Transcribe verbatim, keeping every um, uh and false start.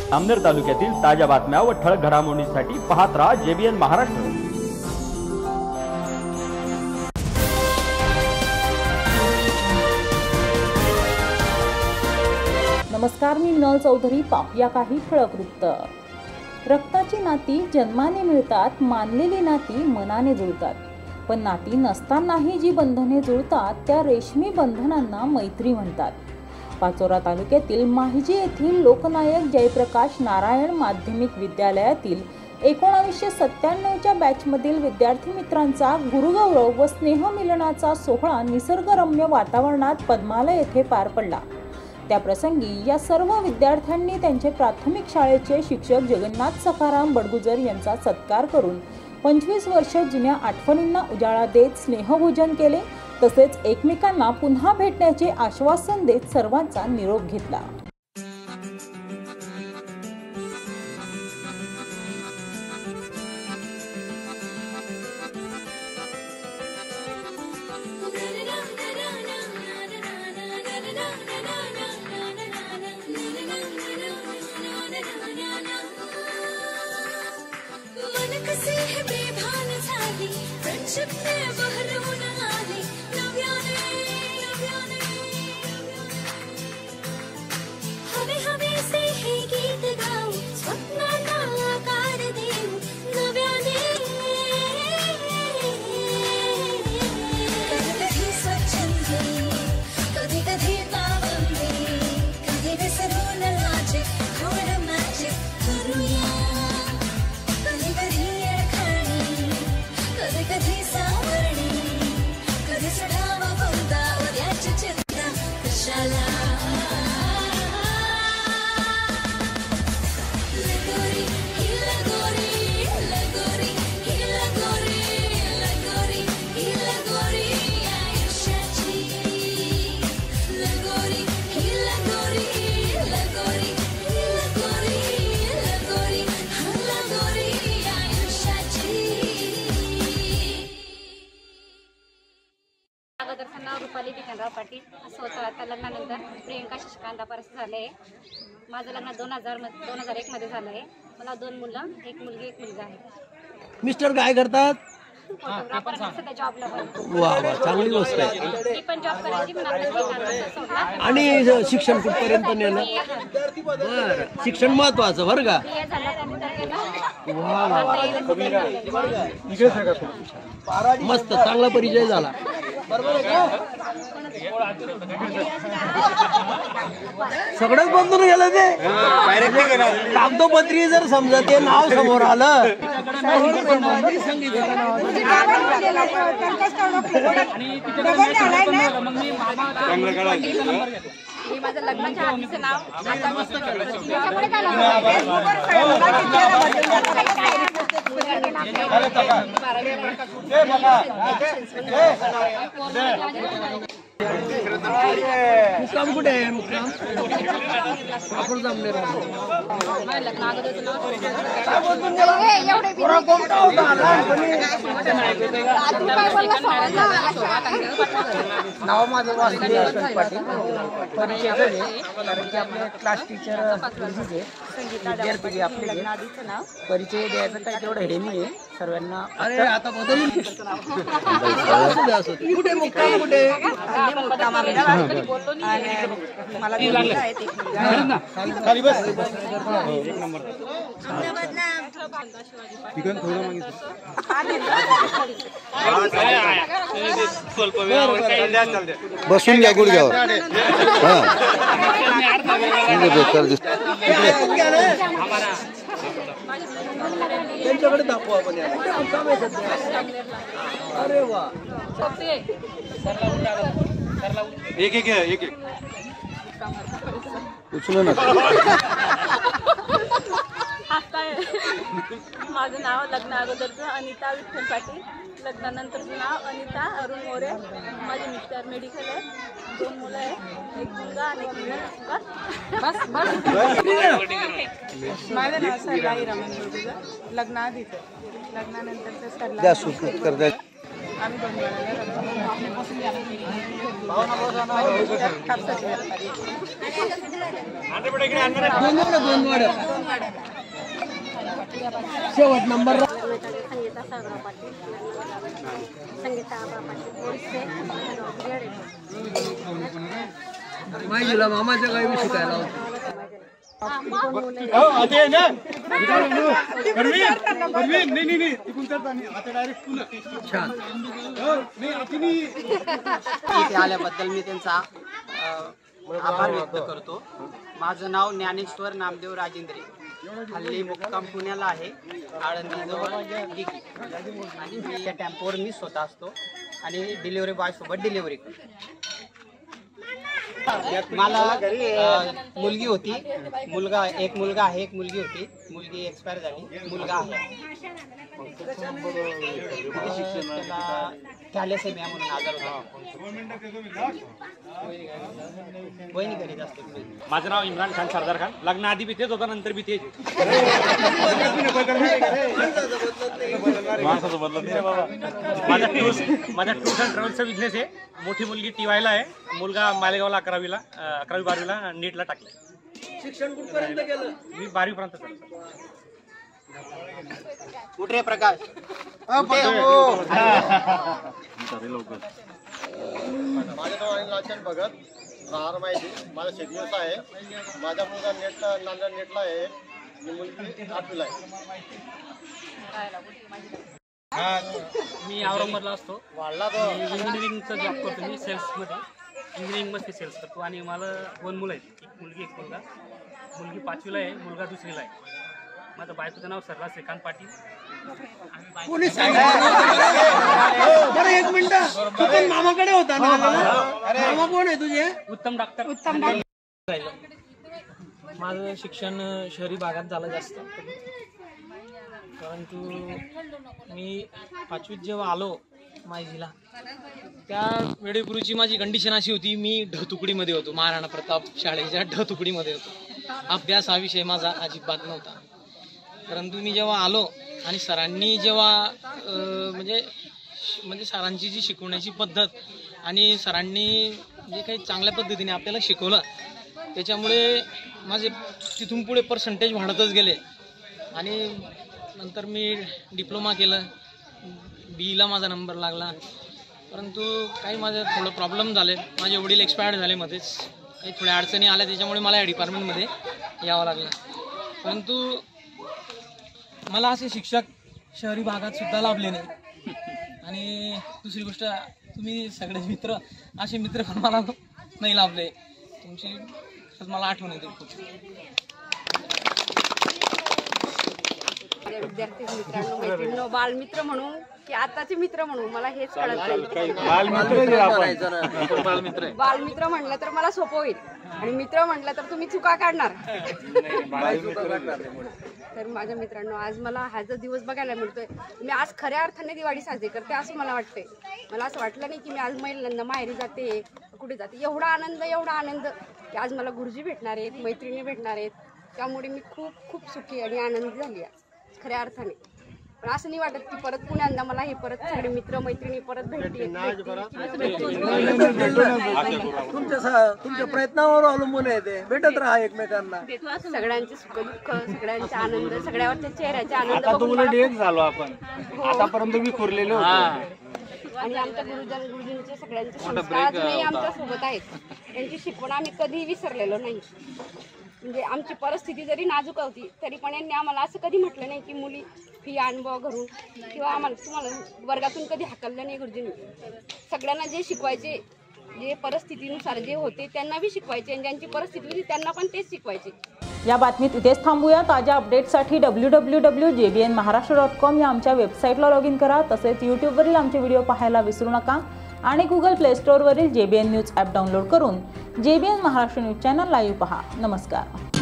अमनेर तालुक्यातील ताज्या बातम्या व ठळक घडामोडींसाठी पाहत राहा जेबीएन महाराष्ट्र। नमस्कार, मी नल चौधरी। पाहूया काही ठळक वृत्त। रक्ताची नाती जन्माने मिळतात, मानलेली नाती मनाने जुळतात, पण नाती नसतानाही जी बंधने जुळतात त्या रेशमी बंधनांना मैत्री म्हणतात। पाचोरा तालुक्यातील माहिजी येथील लोकनायक जयप्रकाश नारायण माध्यमिक विद्यालयातील एकोणावीसशे सत्त्याण्णवच्या बॅचमधील विद्यार्थी मित्रांचा गुरुगौरव व स्नेहमिलनाचा सोहळा निसर्गरम्य वातावरणात पद्मालय येथे पार पडला। त्याप्रसंगी या सर्व विद्यार्थ्यांनी त्यांचे प्राथमिक शाळेचे शिक्षक जगन्नाथ सखाराम बडगुजर यांचा सत्कार करून पंचवीस वर्ष जुन्या आठवणींना उजाळा देत स्नेहभोजन केले, तसेच एकमेकांना पुन्हा भेटण्याचे आश्वासन देत सर्वांचा निरोप घेतला। रुपाली विठ्ठलराव पाटील असं होतं। आता लग्नानंतर प्रियंका शशिकांत परस झाले। माझं लग्न दोन हजार दोन हजार एक मध्ये झालं आहे। मला दोन मुलं, एक मुलगी एक मुलगा आहे। मिस्टर काय करतात? फोटोग्राफर सध्या जॉबला पण। वा वा, चांगली गोष्ट आहे। मी पण जॉब करायची, पण आता मी कामाचा सोडला। आणि शिक्षण कुठपर्यंत नेलं? बरं, शिक्षण महत्वाचं बरं का? हे झालं त्यानंतर केलं। वा वा, मस्त, चांगला परिचय झाला। सगळंच बंधून गेलं ते कागदोपत्री। जर समजा ते नाव समोर आलं मी माझं लग्नाच्या आधीचं नाव आता मुक्काम कुठे आहे? मुक्काम आपण जमले नाव माझं वासुदेव यशवंत पाटील। परिचय झाले कारण की आपले क्लास टीचर विद्यार्थी आपले परिचय द्यायचं काय तेवढं हे नाही आहे सर्वांना। अरे आता बदल कुठे मुक्काम कुठे? मला बसून घ्या गुडघ्यावर। त्यांच्याकडे दाखवू आपण। अरे वा, एक एक एक एक उचलू ना। माझं नाव लग्न अगोदरचं अनिता विठ्ठल पाटील, लग्नानंतरचं नाव अनिता अरुण मोरे। माझे मिस्टर मेडिकल आहे, दोन मुलं आहे, एक मुलगा आणि एक मुलगा। बस बस माझं नाव सरलाई रमण बडगुजर, लग्नाआधीचं, लग्नानंतरचं सरलाई। आम्ही दोन दोन शेवट नंबर संगीता सागरा पाटील संगीता आबा पाटील ओरिसे माहितीला मामाच्या गावी शिकायला होतं. छान. इथे आल्याबद्दल मी त्यांचा आभार व्यक्त करतो. माझं नाव ज्ञानेश्वर नामदेव राजेंद्रे. हल्ली मुक्काम पुण्याला आहे, आळंदीजवळ डिगी. आणि मी या टेम्पोवर मी स्वतः असतो आणि डिलिव्हरी बॉय सोबत डिलिव्हरी करतो. मला मुलगी होती, मुलगा एक मुलगा आहे, एक मुलगी होती. मुलगी एक्सपायर झाली, मुलगा आहे. त्याला थॅलेसेमिया म्हणून आजार होता. वहिनी घरीच असते. माझं नाव इम्रान खान सरदार खान. लग्नाआधी बी तेच होता, नंतर बी तेच. माझा टूर्स माझा टूर्स अँड ट्रॅव्हल्सचा बिझनेस आहे. मोठी मुलगी टी वायला आहे, मुलगा मालेगावला अकरावीला अकरावी बारावीला नीटला टाकलं. शिक्षण कुठपर्यंत गेलं? मी बारावीपर्यंत चालू. कुठे प्रकाश माझं नाव अनिल लाचन भगत, राहणार माहिती. माझा शेती व्यवसाय आहे. माझा मुलगा नेटला नांदेड नेटला आहे आणि मुलगी आठवीला आहे. मी औरंगाबादला असतो. इंजिनिअरिंगचा जॉब करतो मी, सेल्समध्ये इंजिनिअरिंगमध्ये सेल्स करतो. आणि मला दोन मुलं आहेत, एक मुलगी एक मुलगा. मुलगी पाचवीला आहे, मुलगा दुसरीला आहे. माझं बायकोचं नाव सरला श्रीकांत पाटील. कोणी बरं एक मिनिट, तू पण मामाकडे होता ना? मामा कोण आहे तुझे? उत्तम डॉक्टर. उत्तम डॉक्टर. माझं शिक्षण शहरी भागात झालं जास्त, परंतु मी पाचवीत जेव्हा आलो माहितीला, त्या वेळेपूर्वीची माझी कंडिशन अशी होती, मी ढ तुकडीमध्ये होतो, महाराणा प्रताप शाळेच्या ढ तुकडीमध्ये होतो. अभ्यास हा विषय माझा अजिबात नव्हता. परंतु मी जेव्हा आलो आणि सरांनी जेव्हा म्हणजे म्हणजे सरांची जी शिकवण्याची पद्धत आणि सरांनी जे काही चांगल्या पद्धतीने आपल्याला शिकवलं, त्याच्यामुळे माझे तिथून पुढे पर्सेंटेज वाढतच गेले. आणि नंतर मी डिप्लोमा केलं, बीला माझा नंबर लागला. परंतु काही माझं थोडं प्रॉब्लेम झाले, माझे वडील एक्सपायर्ड झाले मध्येच, काही थोड्या अडचणी आल्या, त्याच्यामुळे मला या डिपार्टमेंटमध्ये यावं लागलं. परंतु मला असे शिक्षक शहरी भागात सुद्धा लाभले नाही. आणि दुसरी गोष्ट, तुम्ही सगळे मित्र असे मित्र पण मला नाही लाभले. तुमची मला आठवण येते खूप. विद्यार्थी मित्रांनो, मैत्रिणींनो, बालमित्र म्हणू की आताचे मित्र म्हणू मला हेच कळत नाही. बालमित्र म्हणलं तर मला सोपं होईल आणि मित्र म्हणलं तर तुम्ही चुका काढणार. तर माझ्या मित्रांनो, आज मला हा जो दिवस बघायला मिळतोय, मी आज खऱ्या अर्थाने दिवाळी साजरी करते असं मला वाटतंय. मला असं वाटलं नाही की मी आज महिलांना माहेरी जाते, कुठे जाते. एवढा आनंद एवढा आनंद की आज मला गुरुजी भेटणार आहेत, मैत्रिणी भेटणार आहेत. त्यामुळे मी खूप खूप सुखी आणि आनंदी झाली आज खऱ्या अर्थाने. पण असं नाही वाटत की परत पुण्यांदा मला हे परत सगळे मित्र मैत्रिणी परत भेटतील. तुमच्या तुमच्या प्रयत्नावर अवलंबून आहे ते, भेटत राहा एकमेकांना. सगळ्यांचे सुख दुःख, सगळ्यांचे आनंद, सगळ्यांच्या चेहऱ्याचे आनंद झालो आपण. आतापर्यंत मी खुरलेलो होतो. आणि आमच्या गुरुजन गुरुजींचे सगळ्यांचे संस्कार अजूनही आमच्या सोबत आहेत. त्यांची शिकवण आम्ही कधीही विसरलेलो नाही. म्हणजे आमची परिस्थिती जरी नाजूक होती तरी पण यांनी आम्हाला असं कधी म्हटलं नाही की मुली फी अनुभव घरून किंवा आम्हाला तुम्हाला वर्गातून कधी हाकललं नाही. गुरुजींनी सगळ्यांना जे शिकवायचे, जे परिस्थितीनुसार जे होते त्यांना बी शिकवायचे आणि ज्यांची परिस्थिती होती त्यांना पण तेच शिकवायचे. या बातमीत इथेच थांबूया. ताज्या अपडेटसाठी W W W J B N Maharashtra dot com या आमच्या वेबसाईटला लॉग इन करा. तसेच यूट्यूबवरील आमचे व्हिडिओ पाहायला विसरू नका आणि गुगल प्ले स्टोअरवरील J B N news app download करून J B N Maharashtra news channel live पहा. नमस्कार.